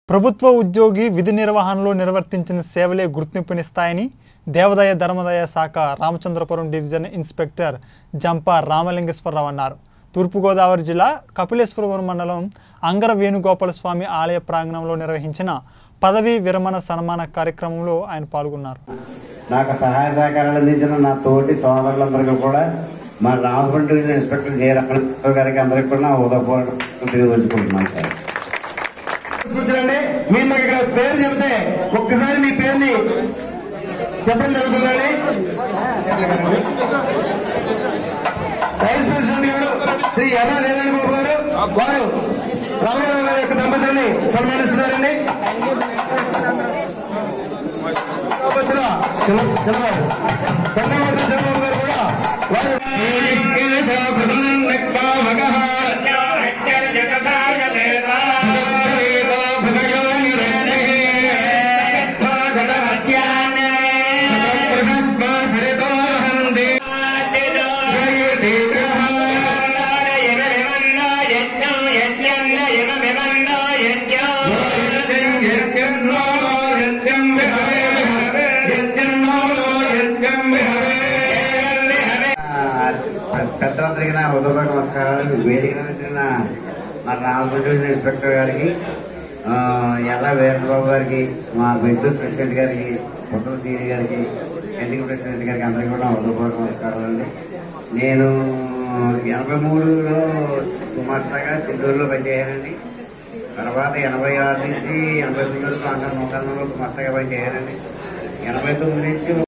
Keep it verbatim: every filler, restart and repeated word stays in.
ప్రభుత్వ ఉద్యోగి విధి నిర్వహణలో నిర్వర్తించిన సేవలే గుర్తింపునిస్తాయని దేవాదాయ ధర్మాదాయ శాఖ రామచంద్రపురం డివిజన్ ఇన్స్పెక్టర్ జంపా రామలింగేశ్వరరావు అన్నారు. తూర్పుగోదావరి జిల్లా కపిలేశ్వరపురం మండలం అంగర వేణుగోపాల స్వామి ఆలయ ప్రాంగణంలో నిర్వహించిన పదవీ విరమణ సన్మాన కార్యక్రమంలో ఆయన పాల్గొన్నారు. నాకు సహాయ సహకారాలు అందించిన నా తోటి సోదరులందరికీ కూడా మా Ramachandrapuram division inspector J Ramalingeswara గారికి అందరికీ కూడా ఉదయపూర్వక తెలియజేసుకుంటున్నాను సార్. సూచనండి, మీరు నాకు ఇక్కడ పేరు చెప్తే ఒక్కసారి మీ పేరుని చెప్పడం జరుగుతుందండి. వైస్ ప్రెసిడెంట్ గారు శ్రీ ఎర్ర నేరేణ బాబు గారు వారు రామారావు గారి యొక్క దంపతుల్ని సన్మానిస్తున్నారండి. చంద్రబాబు సంగమేశ్వర చంద్రబాబు గారు కూడా వారు పెద్దలందరికీ నా హృదయపూర్వక నమస్కారాలు. వేదిక వచ్చిన మా రామచంద్రపురం డివిజన్ ఇన్స్పెక్టర్ గారికి, ఎర్ర వీరబాబు గారికి, మా విద్యుత్ ప్రెసిడెంట్ గారికి, పుట్టల సీని గారికి, ఎన్నిక ప్రెసిడెంట్ గారికి అందరికీ కూడా హృదయపూర్వక నమస్కారాలు అండి. నేను ఎనభై మూడులో కుమార్తెగా చిత్తూరులో పనిచేయాలండి. తర్వాత ఎనభై ఆరు నుంచి ఎనభై తొమ్మిది వరకు అంగన్ మొక్కల్లో కుమార్తెగా పనిచేయాలండి. ఎనభై తొమ్మిది నుంచి